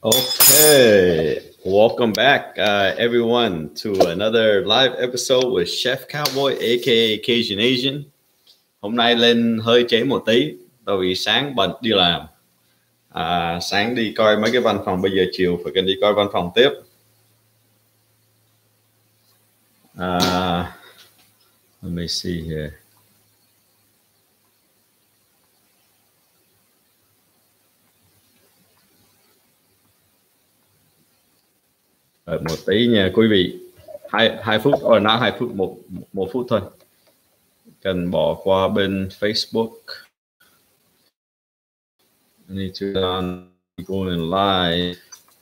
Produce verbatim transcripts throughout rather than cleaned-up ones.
Okay, welcome back, uh, everyone, to another live episode with Chef Cowboy, aka Cajun Asian. Hôm nay lên hơi trễ một tí, tại vì sáng bận đi làm. À, sáng đi coi mấy cái văn phòng, bây giờ chiều phải cần đi coi văn phòng tiếp. Uh, let me see here. Đợi một tí nha quý vị. Hai hai phút, or not hai phút, một một phút thôi. Cần bỏ qua bên Facebook. I need to um, go in live.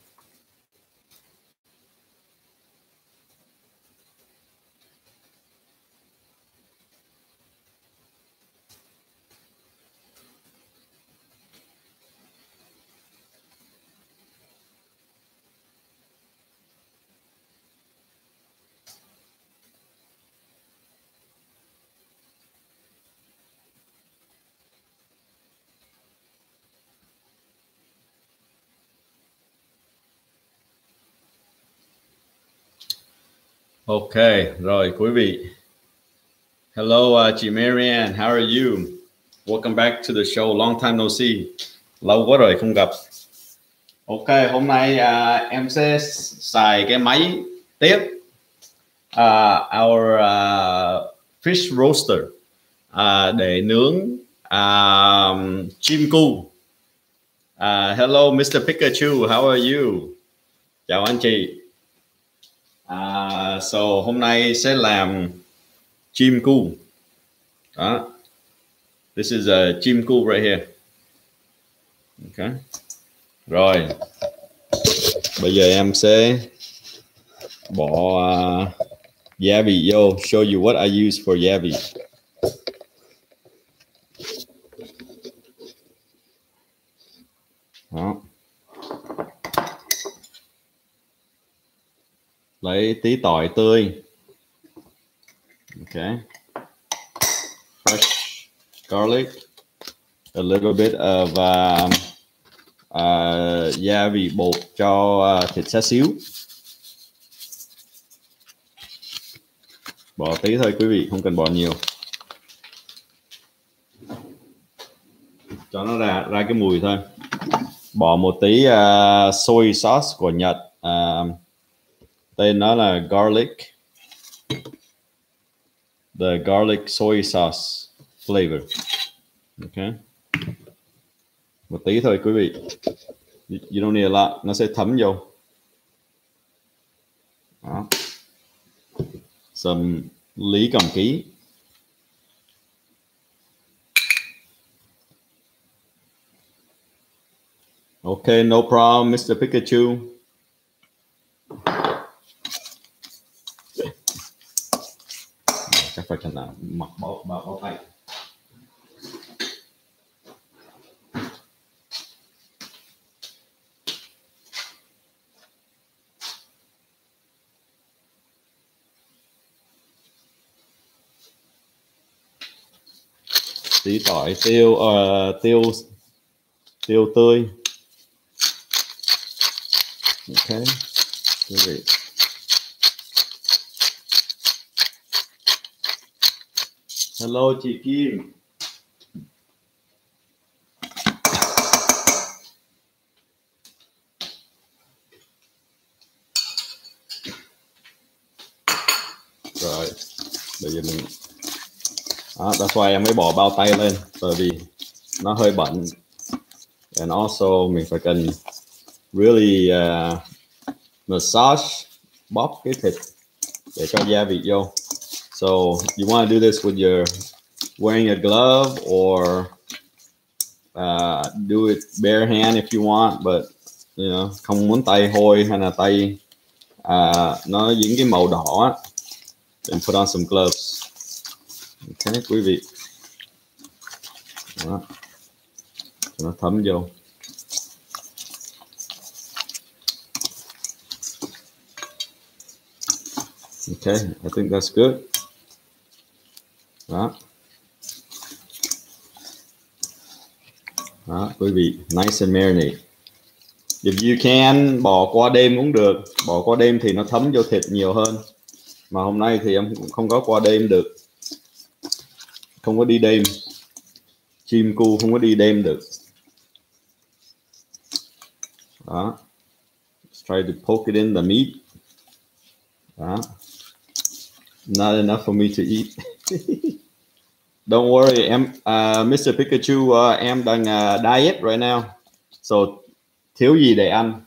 Ok, rồi quý vị. Hello, uh, chị Marianne, how are you? Welcome back to the show. Long time no see. Lâu quá rồi không gặp. Ok, hôm nay uh, em sẽ xài cái máy tiếp. Uh, our uh, fish roaster uh, để nướng uh, chim cu. Uh, hello, mister Pikachu, how are you? Chào anh chị. Uh, so hôm nay sẽ làm chim cu. Đó. This is a chim cu right here. Okay. Rồi. Bây giờ em sẽ bỏ uh, gia vị vô. Show you what I use for gia vị. Đó. Lấy tí tỏi tươi. Okay. Fresh garlic. A little bit of um, uh, gia vị bột cho uh, thịt xá xíu. Bỏ tí thôi quý vị, không cần bỏ nhiều. Cho nó ra ra cái mùi thôi. Bỏ một tí uh, soy sauce của Nhật. Uh, tên nó là garlic. The garlic soy sauce flavor. Okay. Một tí thôi quý vị. You don't need a lot. Nó sẽ thấm vô. Đó. Some lý cầm ký. Okay, no problem, mister Pikachu. Chắc phải cần là mặc bao bao bao tay. Tí tỏi, tiêu, uh, tiêu, tiêu tươi. Ok, quý vị. Hello chị Kim. Rồi, bây giờ mình đó, that's why em mới bỏ bao tay lên, bởi vì nó hơi bẩn. And also mình phải cần really uh, massage, bóp cái thịt để cho gia vị vô. So you want to do this with your wearing a glove or uh, do it bare hand if you want, but you know, không muốn tay hôi hay là tay uh, nó dính cái màu đỏ á, then put on some gloves. Ok quý vị. Đó. Cho nó thấm vô. Okay, I think that's good. Đó. Đó, quý vị, nice and marinate. If you can, bỏ qua đêm cũng được. Bỏ qua đêm thì nó thấm vô thịt nhiều hơn. Mà hôm nay thì em cũng không có qua đêm được. Không có đi đêm. Chim cu không có đi đêm được. Đó. Let's try to poke it in the meat. Đó. Not enough for me to eat. Don't worry, em, uh, mister Pikachu, uh, em đang uh, diet right now. So, thiếu gì để ăn.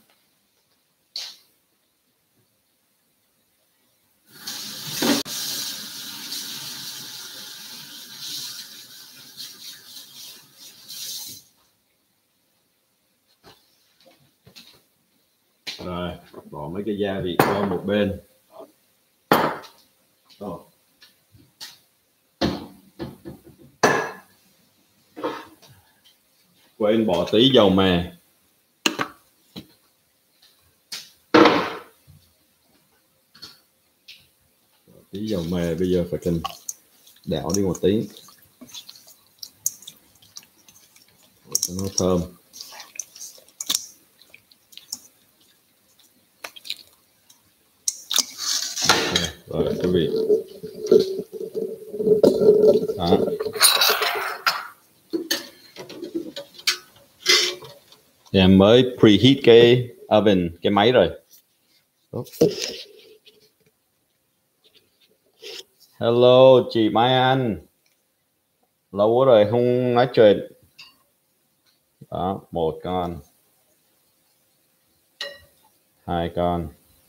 Rồi, bỏ mấy cái gia vị qua một bên. Oh. Quên bỏ tí dầu mè. Bỏ tí dầu mè, bây giờ phải cần đảo đi một tí cho nó thơm. Rồi quý vị. Đó. Em mới preheat cái oven, cái máy rồi. Hello chị Mai Anh. Lâu quá rồi không nói chuyện. Đó, một con. Hai con.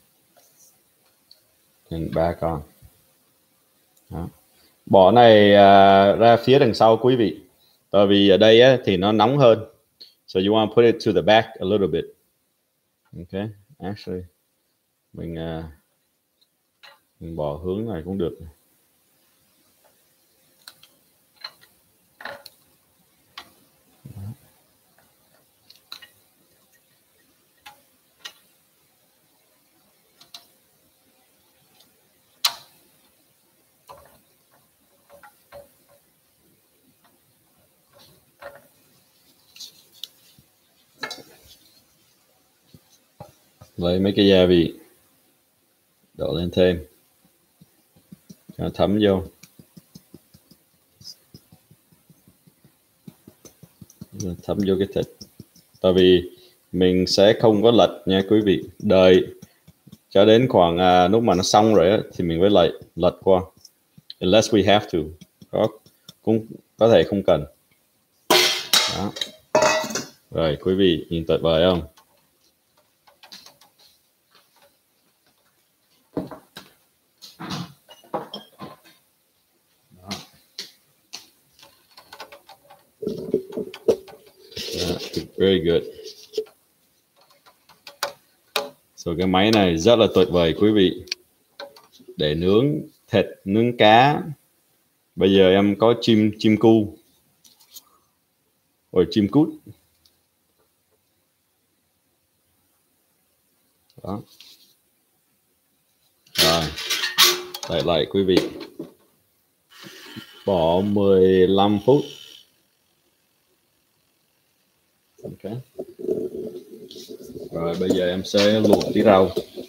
Ba con. Đó. Bỏ này uh, ra phía đằng sau quý vị. Tại vì ở đây á, thì nó nóng hơn. So you want to put it to the back a little bit. Okay, actually mình, uh, mình bỏ hướng này cũng được. Lấy mấy cái gia vị đổ lên thêm cho thấm vô. Thấm vô cái thịt. Tại vì mình sẽ không có lật nha quý vị. Đợi cho đến khoảng à, lúc mà nó xong rồi á, thì mình mới lại lật qua. Unless we have to. Có, cũng có thể không cần. Đó. Rồi quý vị nhìn tuyệt vời không? Very good. So cái máy này rất là tuyệt vời quý vị. Để nướng thịt, nướng cá. Bây giờ em có chim chim cu. Rồi chim cút. Đó. Rồi. Đợi lại quý vị. Bỏ mười lăm phút. Ok. Rồi bây giờ em sẽ luộc tí rau.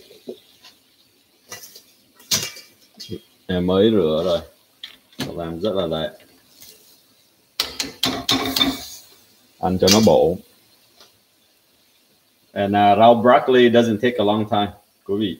Em mới rửa rồi. Làm rất là đẹp. Ăn cho nó bổ. And uh, rau broccoli doesn't take a long time. Quý vị.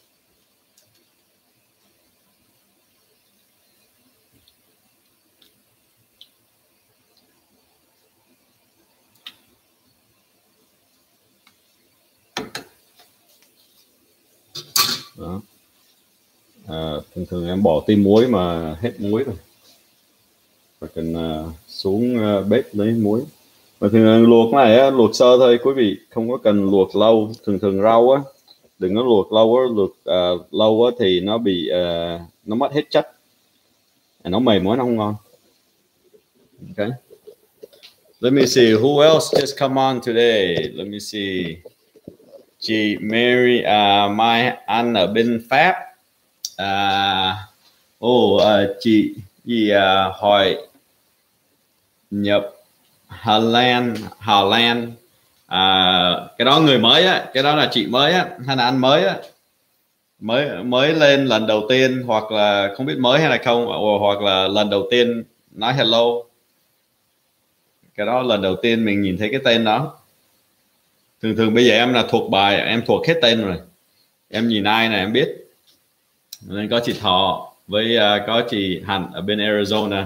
Đó. À, thường thường em bỏ tí muối mà hết muối rồi. Và cần uh, xuống uh, bếp lấy muối. Và thường luộc này á, luộc sơ thôi quý vị, không có cần luộc lâu. Thường thường rau á, đừng có luộc lâu á, luộc uh, lâu á thì nó bị uh, nó mất hết chất, nó mềm quá nó không ngon. Okay. Let me see who else just come on today. Let me see. Chị Mary, uh, Mai Anh ở bên Pháp. À, oh, uh, chị gì uh, hỏi nhập Hà Lan, Hà Lan, À, cái đó người mới á, cái đó là chị mới á, hay là anh mới á, mới mới lên lần đầu tiên, hoặc là không biết mới hay là không, hoặc là lần đầu tiên nói hello. Cái đó lần đầu tiên mình nhìn thấy cái tên đó. Thường thường bây giờ em là thuộc bài, em thuộc hết tên rồi, em nhìn ai này em biết. Nên có chị Thọ với uh, có chị Hạnh ở bên Arizona.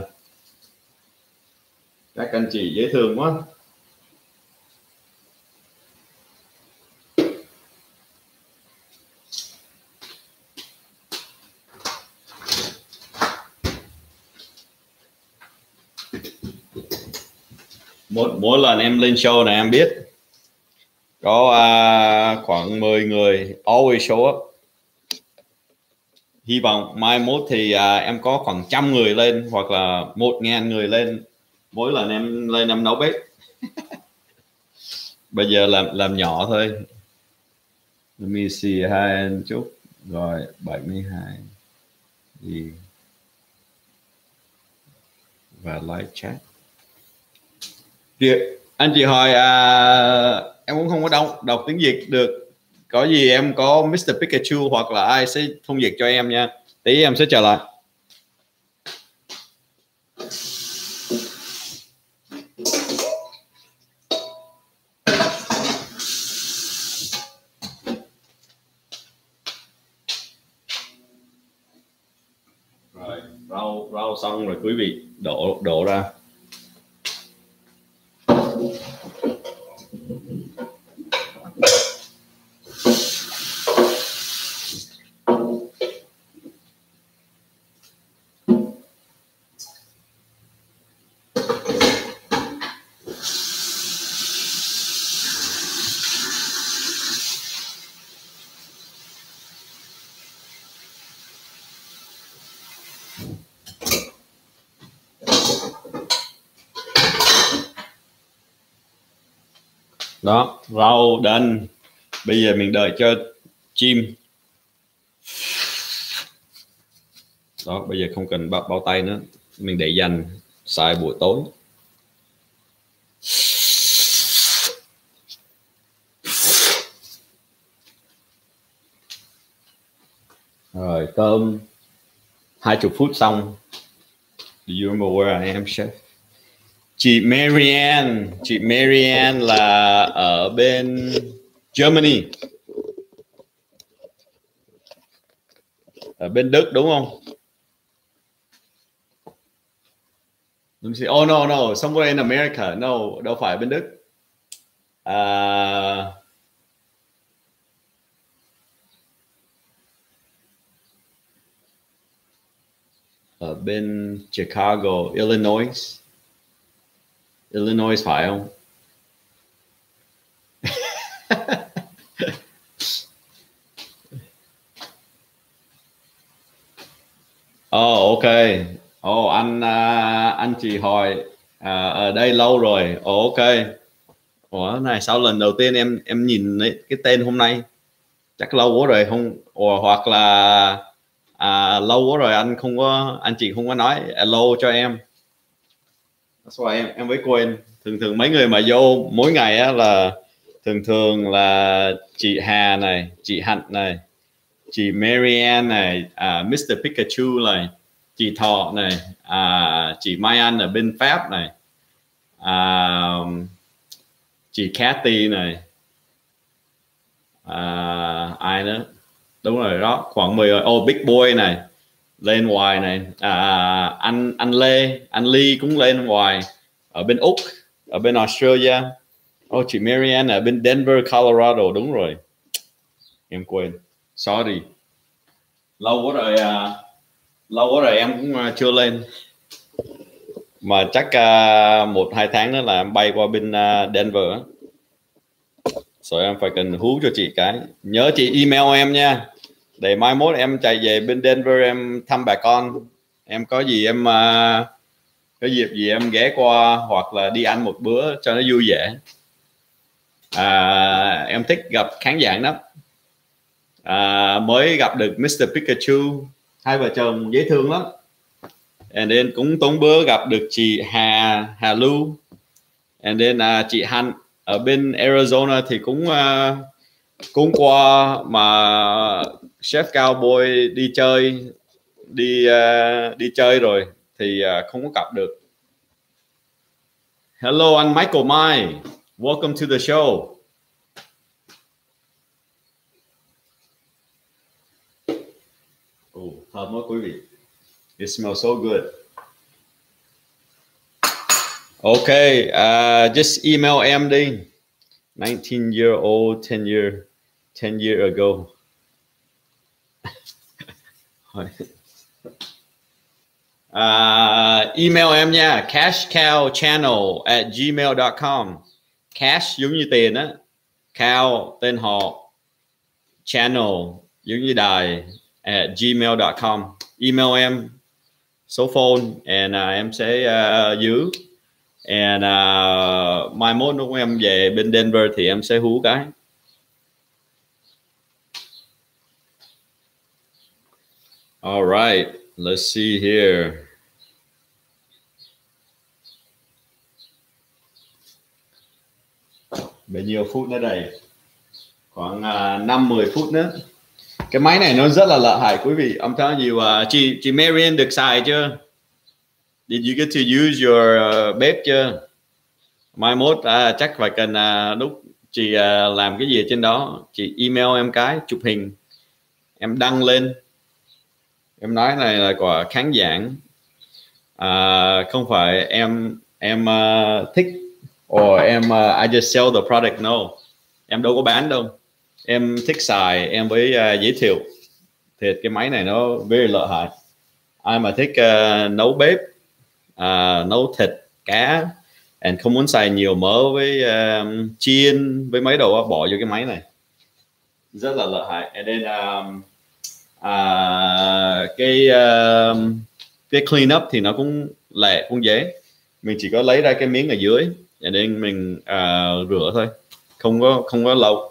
Các anh chị dễ thương quá. Mỗi, mỗi lần em lên show này em biết có uh, khoảng mười người always show up. Hy vọng mai mốt thì uh, em có khoảng trăm người lên, hoặc là một ngàn người lên mỗi lần em lên em nấu bếp. Bây giờ làm làm nhỏ thôi. Let me see, hai anh chút rồi bảy mươi hai gì và live chat. Việc anh chị hỏi à, em cũng không có đọc đọc tiếng Việt được, có gì em có mít tơ Pikachu hoặc là ai sẽ thông dịch cho em nha, tí em sẽ trở lại. Rồi rau rau xong rồi quý vị đổ đổ ra. Đó, rau đành. Bây giờ mình đợi cho chim. Đó, bây giờ không cần bao, bao tay nữa, mình để dành xài buổi tối. Rồi cơm hai chục phút xong. Do you remember where I am, chef? Chị Marianne, chị Marianne là ở bên Germany, ở bên Đức đúng không? Oh no no, somewhere in America. No, đâu phải bên Đức. À, ở bên Chicago, Illinois. Illinois phải không? Oh, ok. Oh, anh uh, anh chị hỏi uh, ở đây lâu rồi. Oh, ok. Ủa này sao lần đầu tiên em em nhìn cái tên hôm nay, chắc lâu quá rồi không, Ủa, hoặc là à, lâu quá rồi anh không có anh chị không có nói hello cho em. That's why em em mới quên. Thường thường mấy người mà vô mỗi ngày á là thường thường là chị Hà này, chị Hạnh này, chị Marianne này, à, mít tơ Pikachu này, chị Thọ này, à, chị Mai Anh ở bên Pháp này, à, chị Cathy này, à, ai nữa, đúng rồi đó, khoảng mười. Oh, Big Boy này lên hoài này, à, anh anh Lê, anh Ly cũng lên hoài ở bên Úc, ở bên Australia. Oh, chị Marianne ở bên Denver, Colorado, đúng rồi, em quên, sorry. Lâu quá rồi, à, lâu quá rồi em cũng chưa lên, mà chắc uh, một hai tháng nữa là em bay qua bên uh, Denver á, rồi em phải cần hú cho chị cái, nhớ chị email em nha, để mai mốt em chạy về bên Denver em thăm bà con, em có gì em uh, có dịp gì em ghé qua, hoặc là đi ăn một bữa cho nó vui vẻ. À, em thích gặp khán giả lắm. À, mới gặp được mít tơ Pikachu, hai vợ chồng dễ thương lắm. And then cũng tốn bữa gặp được chị Hà Hà Lưu, and then uh, chị Hạnh, ở bên Arizona thì cũng uh, cũng qua mà chef Cowboy đi chơi đi uh, đi chơi rồi thì uh, không có gặp được. Hello anh Michael Mai, welcome to the show. Oh, thơm quá quý vị. It smells so good. Okay, uh, just email em đi. nineteen year old, ten year, ten year ago. uh, email em nha, cashcowchannel at gmail dot com. Cash giống như tiền á, cow tên họ, channel giống như đài, at gmail dot com. Email em số phone and uh, em sẽ uh, giữ. And uh, mai mốt lúc em về bên Denver thì em sẽ hú cái. All right, let's see here. Bao nhiêu phút nữa đây? Khoảng uh, năm mười phút nữa. Cái máy này nó rất là lợi hại quý vị. Ông thấy nhiều uh, chị chị Marian được xài chưa? Did you get to use your uh, bếp chưa? Mai mốt uh, chắc phải cần uh, lúc chị uh, làm cái gì trên đó, chị email em cái chụp hình, em đăng lên. Em nói này là của khán giảng, uh, không phải em em uh, thích or em uh, I just sell the product, no, em đâu có bán đâu, em thích xài em với uh, giới thiệu. Thiệt cái máy này nó very lợi hại. Ai mà thích uh, nấu bếp, uh, nấu thịt cá and không muốn xài nhiều mỡ với uh, chiên với mấy đồ, bỏ vô cái máy này rất là lợi hại. And then um, uh, cái uh, cái clean up thì nó cũng lẹ cũng dễ. Mình chỉ có lấy ra cái miếng ở dưới and then mình uh, rửa thôi, không có không có lâu.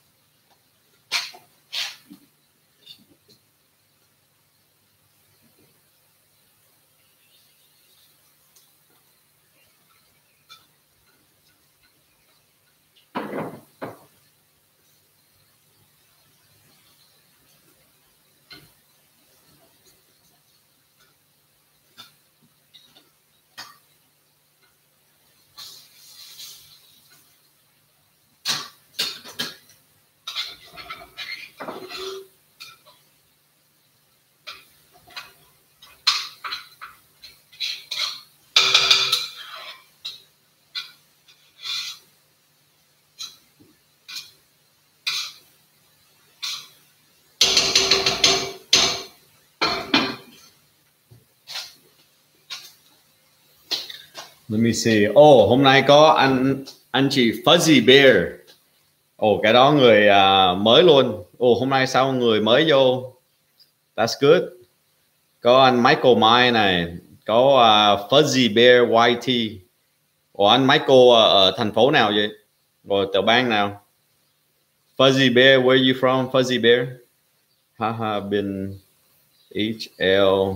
Let me see. Oh, hôm nay có anh anh chị Fuzzy Bear. Oh, cái đó người uh, mới luôn. Oh, hôm nay sao người mới vô? That's good. Có anh Michael Mai này, có uh, Fuzzy Bear Y T. Ồ, anh Michael uh, ở thành phố nào vậy? Rồi tiểu bang nào? Fuzzy Bear, where are you from? Fuzzy Bear. Haha, bên H L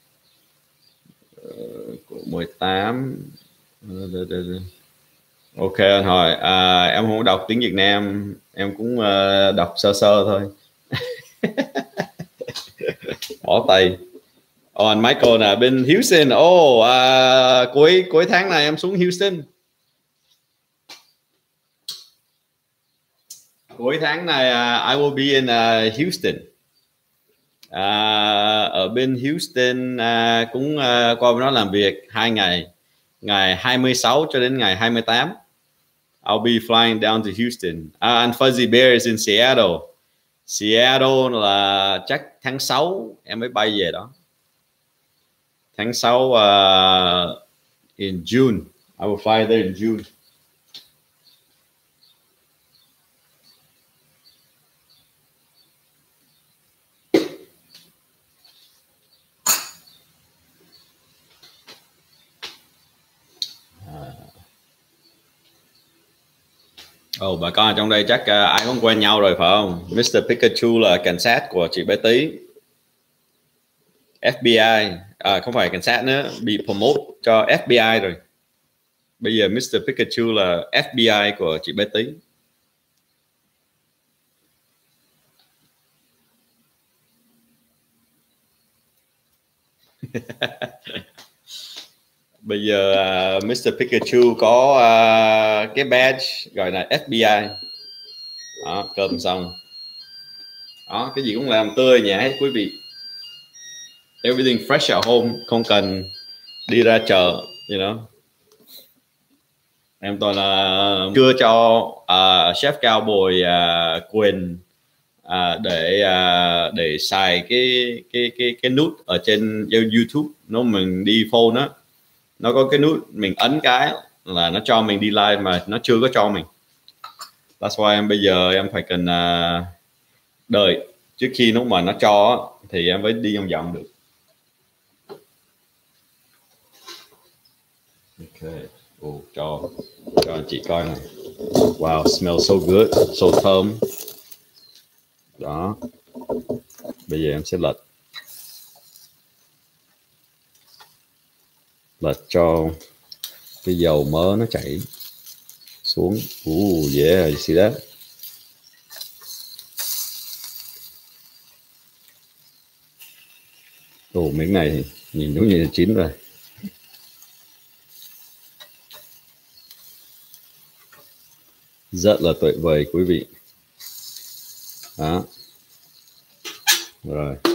uh, mười tám. Ok anh hỏi, à, em không đọc tiếng Việt Nam, em cũng uh, đọc sơ sơ thôi. Bỏ tay. Oh, anh Michael là bên Houston. Oh, uh, cuối cuối tháng này em xuống Houston. Cuối tháng này uh, I will be in uh, Houston. Uh, ở bên Houston uh, cũng uh, qua bên đó làm việc hai ngày, ngày hai mươi sáu cho đến ngày hai mươi tám. I'll be flying down to Houston. Uh, and Fuzzy Bear is in Seattle. Seattle là chắc tháng sáu em mới bay về đó. Tháng sáu uh, in June. I will fly there in June. Oh, bà con ở trong đây chắc uh, ai cũng quen nhau rồi phải không? mít tơ Pikachu là cảnh sát của chị bé Tí. F B I, à, không phải cảnh sát nữa, bị promote cho F B I rồi. Bây giờ mít tơ Pikachu là ép bê i của chị bé Tí. Bây giờ uh, mít tơ Pikachu có uh, cái badge gọi là ép bê i. Đó, cơm xong. Đó, cái gì cũng làm tươi nhà hết quý vị. Everything fresh at home, không cần đi ra chợ, you know. Em toàn là chưa cho uh, chef cao bồi uh, quyền uh, để uh, để xài cái cái cái cái nút ở trên YouTube. Nó mình đi phone á, nó có cái nút mình ấn cái là nó cho mình đi live mà nó chưa có cho mình. That's why em bây giờ em phải cần uh, đợi trước khi lúc mà nó cho thì em mới đi vòng vòng được. Ok, oh, cho cho anh chị coi này. Wow, smells so good, so thơm. Đó. Bây giờ em sẽ lật lật cho cái dầu mỡ nó chảy xuống. Ooh, yeah, you see that? Ồ, miếng này nhìn giống như là chín rồi. Rất là tuyệt vời quý vị. Đó. Rồi.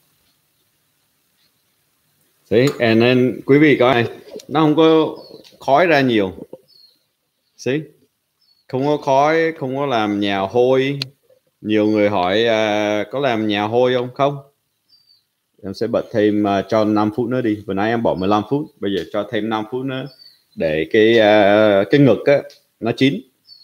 See, and then quý vị coi này, nó không có khói ra nhiều. See? Không có khói, không có làm nhà hôi. Nhiều người hỏi uh, có làm nhà hôi không? Không. Em sẽ bật thêm uh, cho năm phút nữa đi. Vừa nãy em bỏ mười lăm phút, bây giờ cho thêm năm phút nữa để cái uh, cái ngực á nó chín.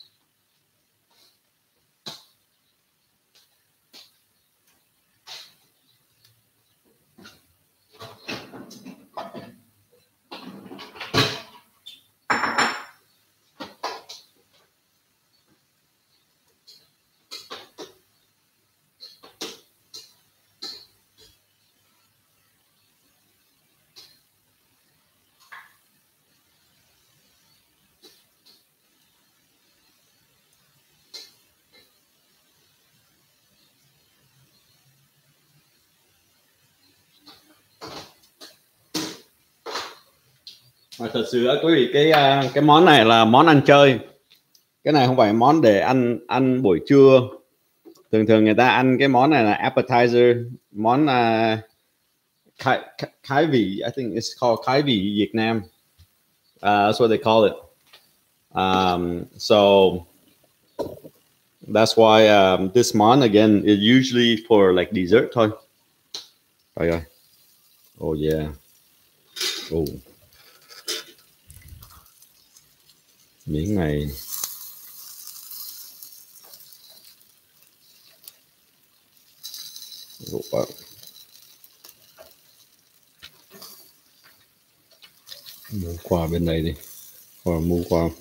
Mà thật sự quý vị cái cái món này là món ăn chơi, cái này không phải món để ăn ăn buổi trưa. Thường thường người ta ăn cái món này là appetizer, món uh, khai, khai vị, I think it's called khai vị Việt Nam. Uh, that's what they call it. Um, so that's why um, this món again is usually for like dessert thôi. Rồi rồi. Oh yeah. Oh. Miếng này Ủa. Mua qua bên đây đi, hoặc mua qua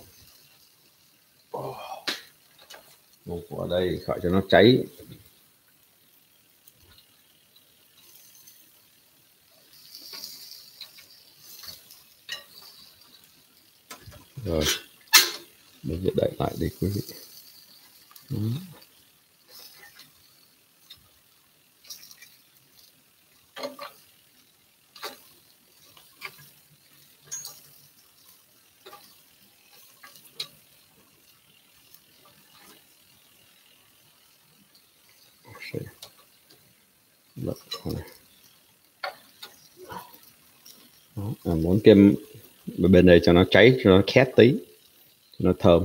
mua qua đây khỏi cho nó cháy. Rồi bây giờ đậy lại đi quý vị. Ừ. À, muốn kem bên đây cho nó cháy, cho nó khét tí, cho nó thơm.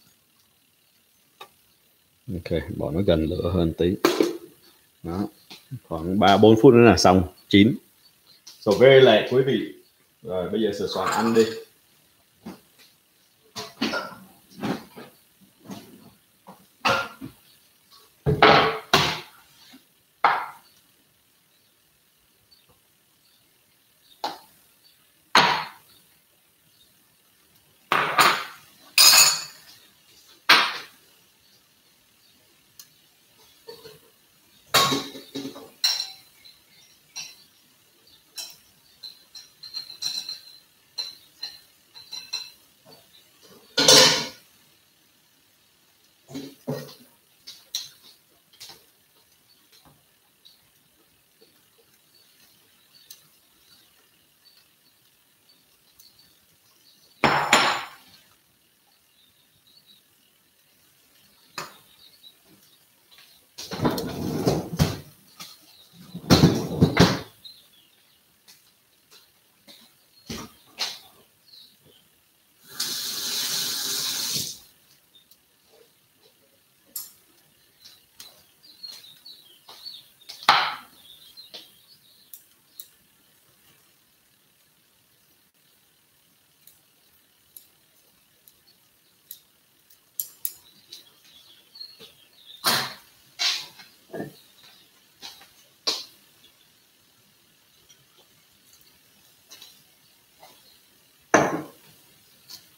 Ok, bỏ nó gần lửa hơn tí. Đó, khoảng ba bốn phút nữa là xong, chín. So very late quý vị. Rồi bây giờ sửa soạn ăn đi.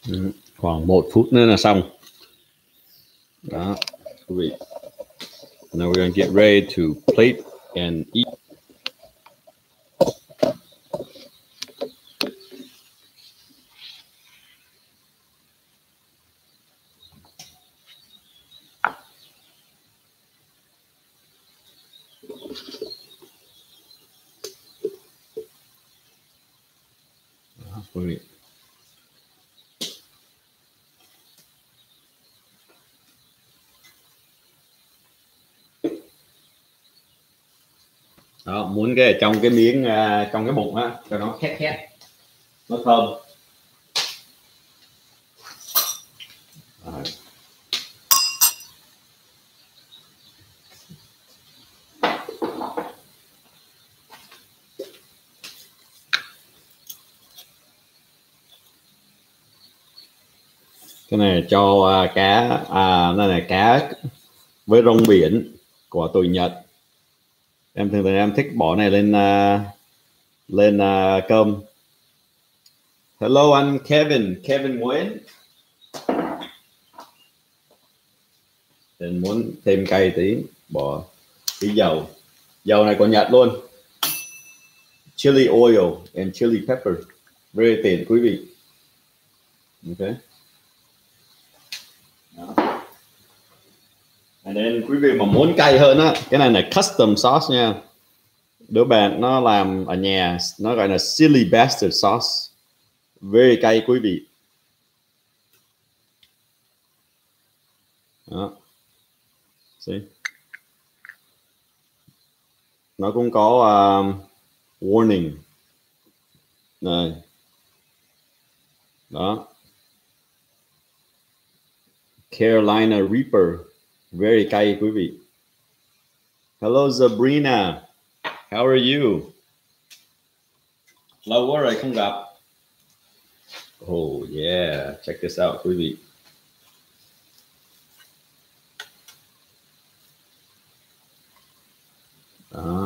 Ừ, khoảng một phút nữa là xong. Đó, quý vị. Now we're gonna get ready to plate and eat. Đó, quý vị. Đó, muốn cái trong cái miếng uh, trong cái bụng á cho nó khét khét, nó thơm. Đó. Cái này cho uh, cá à, này là cá với rong biển của tụi Nhật. Em thường thường em thích bỏ này lên uh, lên uh, cơm. Hello anh Kevin, Kevin Nguyen. Mình muốn thêm cay tí, bỏ tí dầu. Dầu này của Nhật luôn. Chili oil and chili pepper. Very tiện quý vị. Ok. Đó. And then quý vị mà muốn cay hơn á, cái này là custom sauce nha. Đứa bạn nó làm ở nhà, nó gọi là Silly Bastard sauce. Very cay quý vị. Đó. See? Nó cũng có uh, warning này. Đó. Carolina Reaper. Very cay quý vị. Hello Sabrina. How are you? Lâu quá rồi không gặp. Oh yeah, check this out quý vị. Đó.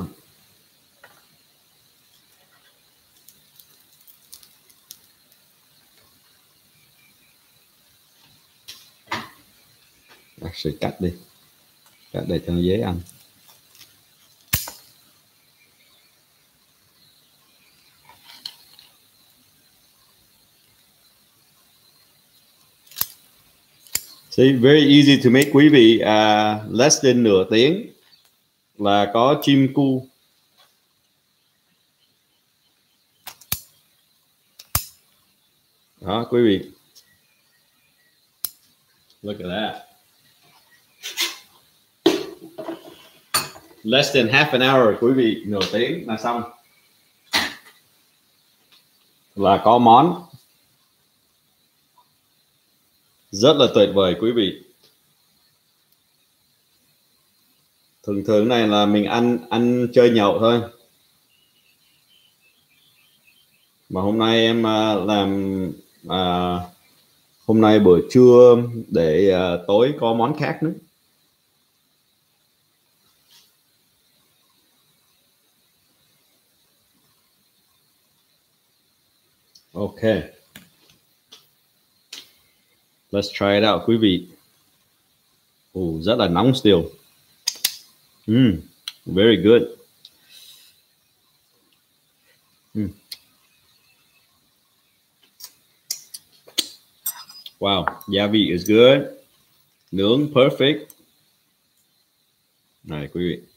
Actually cắt đi. Cắt để cho nó dễ ăn. See, very easy to make quý vị. Uh, less than nửa tiếng là có chim cu. Đó quý vị. Look at that. Less than half an hour quý vị, nửa tiếng là xong. Là có món. Rất là tuyệt vời quý vị. Thường thường này là mình ăn ăn chơi nhậu thôi. Mà hôm nay em uh, làm uh, hôm nay buổi trưa để uh, tối có món khác nữa. Okay. Let's try it out quý vị. Oh, rất là nóng still. Mm, very good. Mm. Wow, gia vị is good. Nướng perfect. Này quý vị.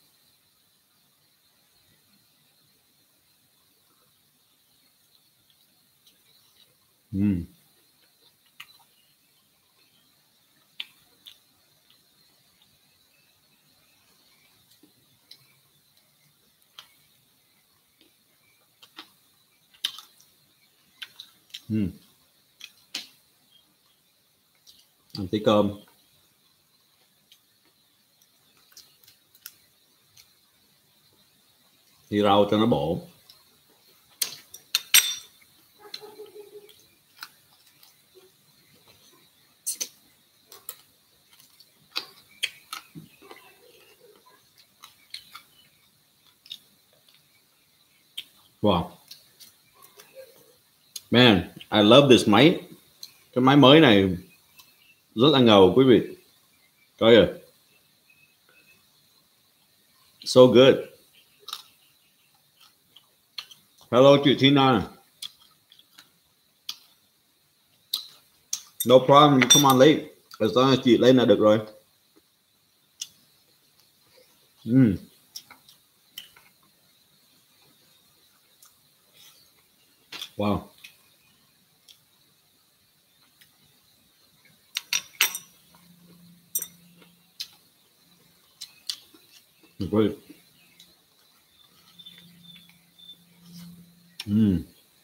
Mm. Mm. Ăn tí cơm. Thì rau cho nó bổ. Wow. Man, I love this máy. Cái máy mới này rất là ngầu quý vị. Coi kìa. So good. Hello chị Tina. No problem, you come on late. As long as chị lên là được rồi. Mm. Wow. Great. Mm.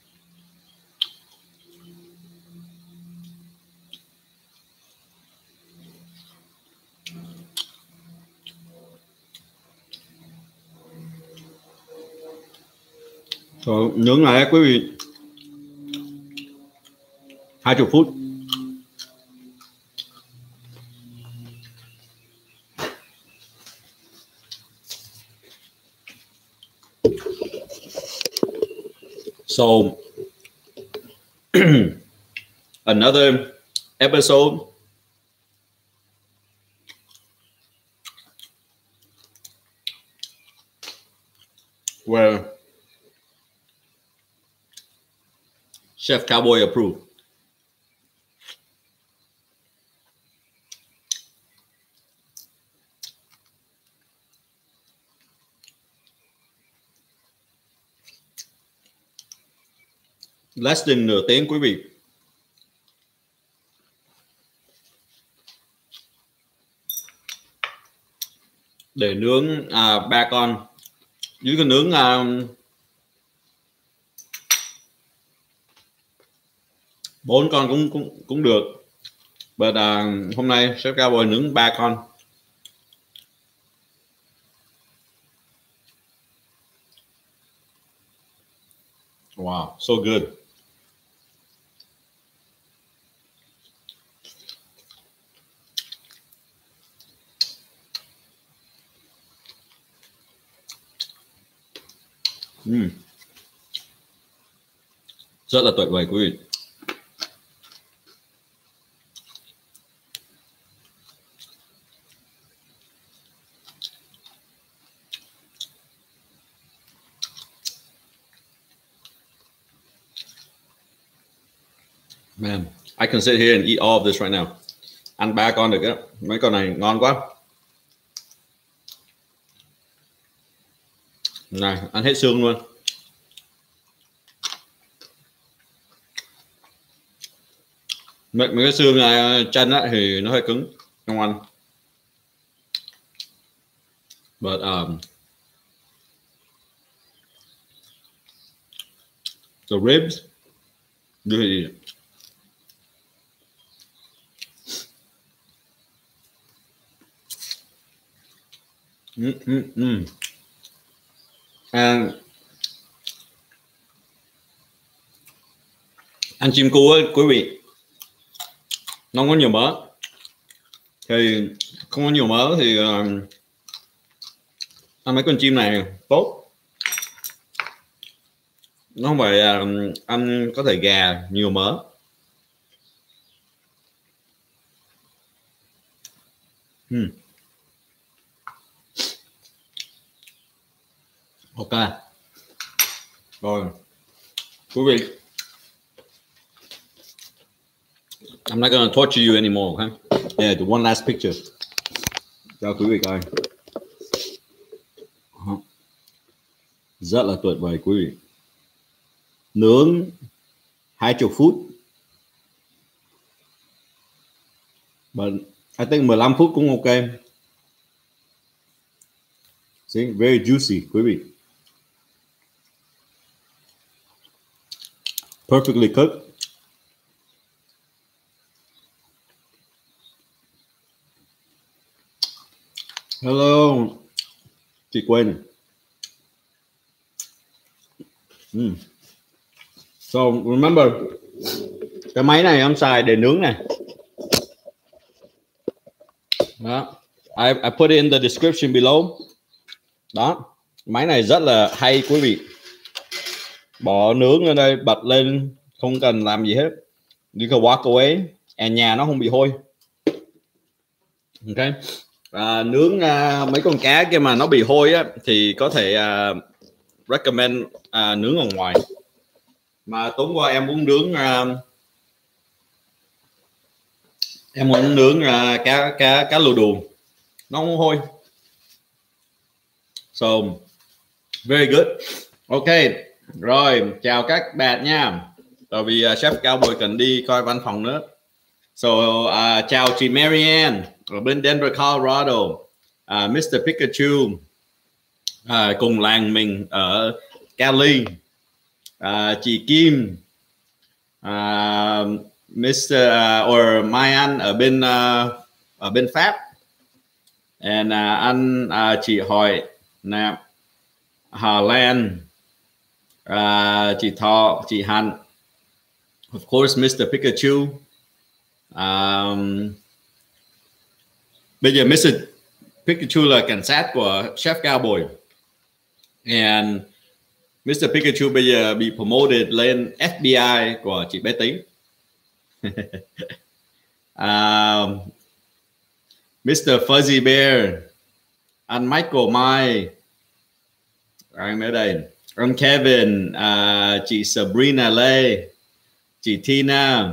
Rồi, nướng này quý vị hai mươi phút. So another episode where Chef Cowboy approved. Less than nửa tiếng quý vị. Để nướng à, ba con. Dưới cái nướng à, bốn con cũng cũng cũng được. But uh, hôm nay Chef Cowboy nướng ba con. Wow, so good. Mm. Rất là tuyệt vời quý vị. Man, I can sit here and eat all of this right now. Ăn ba con được á. Mấy con này ngon quá. Này, ăn hết xương luôn. Mấy, mấy cái xương này, chân á thì nó hơi cứng, không ăn. But um, the ribs, really. Mm, mm, mm. And ăn chim cu ấy, quý vị, nó không có nhiều mỡ, thì không có nhiều mỡ thì uh, ăn mấy con chim này tốt. Nó không phải uh, ăn có thể gà nhiều mỡ. Hmm. Ok. Rồi, quý vị, I'm not gonna torture you anymore, okay? Yeah, the one last picture. Cho quý vị coi. Rất là tuyệt vời quý vị. Nướng hai mươi phút. But I think mười lăm phút cũng ok. See, very juicy quý vị. Perfectly cooked. Hello, chị Quên. Mm. So remember, cái máy này em xài để nướng này. Đó. I, I put it in the description below. Đó, máy này rất là hay quý vị. Bỏ nướng ở đây, bật lên, không cần làm gì hết. you can walk away and nhà nó không bị hôi. Ok. À, nướng uh, mấy con cá kia mà nó bị hôi á thì có thể uh, recommend uh, nướng ở ngoài. Mà tối qua em muốn nướng uh, em muốn nướng uh, cá cá cá lù đù, nó không hôi. So very good. Ok, rồi chào các bạn nha. Tại vì uh, chef Cowboy cần đi coi văn phòng nữa. So uh, chào chị Marianne ở bên Denver, Colorado. Uh, mít tơ Pikachu uh, cùng làng mình ở Cali. Uh, chị Kim, uh, mít tơ Uh, or Mai Anh ở bên uh, ở bên Pháp. And uh, anh uh, chị Hỏi Nạp Hà Lan, uh, chị Thọ, chị Hạnh, of course mít tơ Pikachu. Um, bây giờ mít tơ Pikachu là cảnh sát của chef Cowboy, and mít tơ Pikachu bây giờ bị promoted lên F B I của chị bé Tí. um, mít tơ Fuzzy Bear, anh Michael Mai, anh ở đây, anh Kevin, uh, chị Sabrina Lê, chị Tina,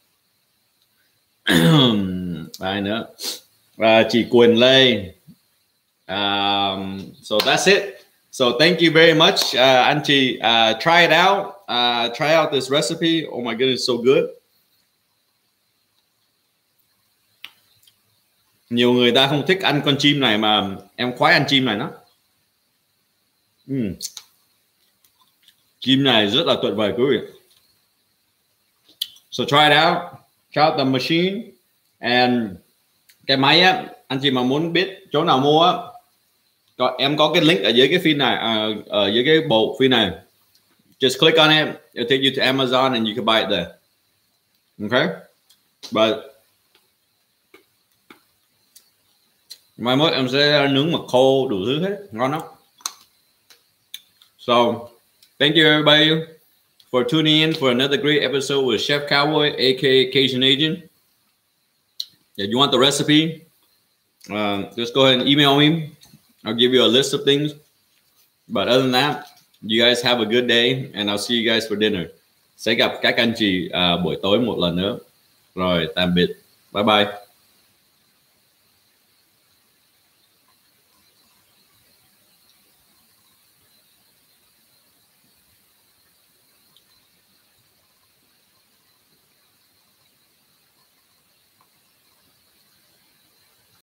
ai nữa, uh, chị Quỳnh Lê. Um, so that's it. So thank you very much, uh, anh chị. Uh, try it out. Uh, try out this recipe. Oh my goodness, so good. Nhiều người ta không thích ăn con chim này mà em khoái ăn chim này nó. Mm. Chim này rất là tuyệt vời quý vị. So try it out. Try out the machine. And cái máy á, anh chị mà muốn biết chỗ nào mua á, có, em có cái link ở dưới cái phim này, uh, ở dưới cái bộ phim này. Just click on it. It'll take you to Amazon and you can buy it there. Okay? But mai mốt em sẽ nướng mực khô đủ thứ hết, ngon lắm. So, thank you everybody for tuning in for another great episode with Chef Cowboy, aka Cajun Agent. If you want the recipe, uh, just go ahead and email me. I'll give you a list of things. But other than that, you guys have a good day and I'll see you guys for dinner. Sẽ gặp các anh chị uh, buổi tối một lần nữa. Rồi, tạm biệt. Bye bye.